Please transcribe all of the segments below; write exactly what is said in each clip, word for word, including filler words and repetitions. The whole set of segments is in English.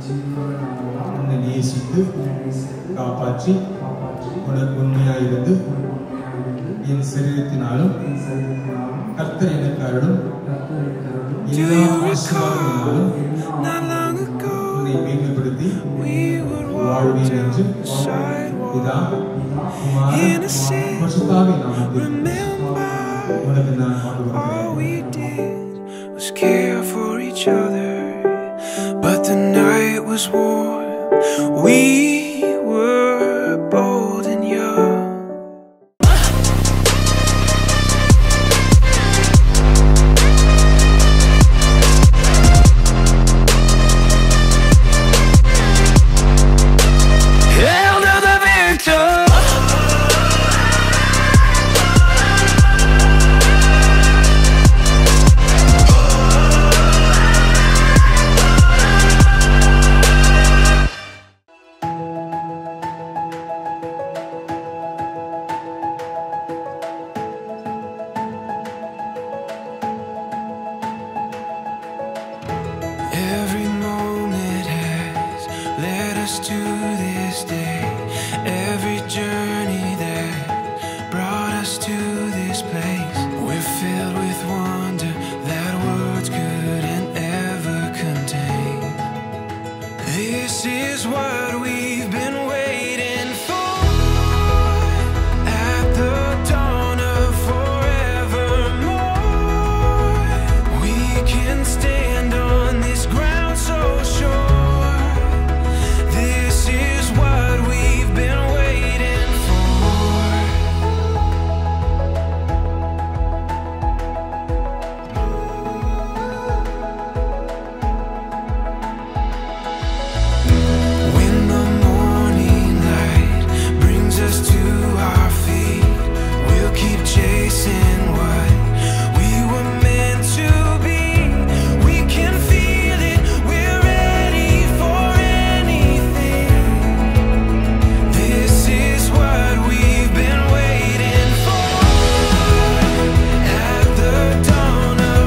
உன்னை நேசித்து காப்பாற்றி உனக்கு உண்மையாயிருந்து என் சரீரத்தினாலும் கர்த்தர் எனக்கு அருளும் எல்லா ஆசீர்வாதங்களினாலும் உன்னை மேன்மைப்படுத்தி வாழ்வேன் என்று பிதா குமாரன் பரிசுத்தாவின் நாமத்தில் உனக்கு நான் பாடு வருகிறேன். Care for each other, but the night was warm. We were bold and young. Hail to the victor. Every moment has led us to this day. Every journey that brought us to this place. We're filled with wonder that words couldn't ever contain. This is what we've been waiting for. At the dawn of forevermore, we can stand on this ground so sure. This is what we've been waiting for. When the morning light brings us to our feet, we'll keep chasing what we were meant to be. We can feel it, we're ready for anything. This is what we've been waiting for. At the dawn of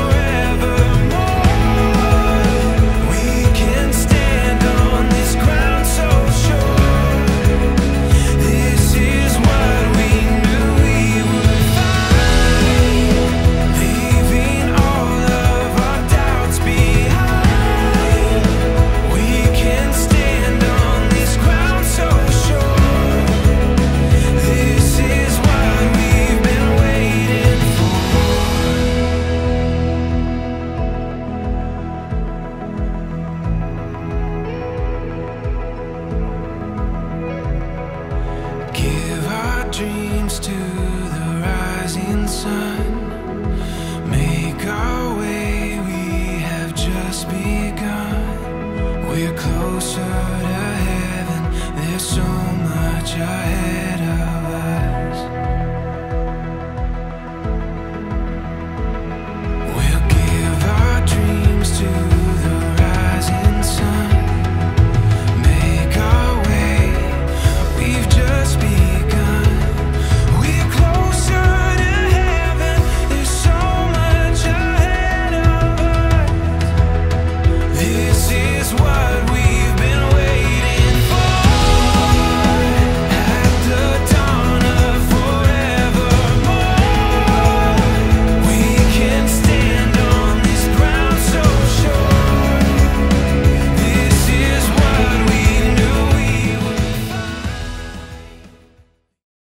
forevermore, we can stand on this ground so sure. This is what we knew we would find, leaving all of our doubts behind. We can stand on this ground so sure. This is what we've been waiting for. Give our dreams to the rising sun. Make our way, we have just begun. We're closer to heaven, there's so much ahead.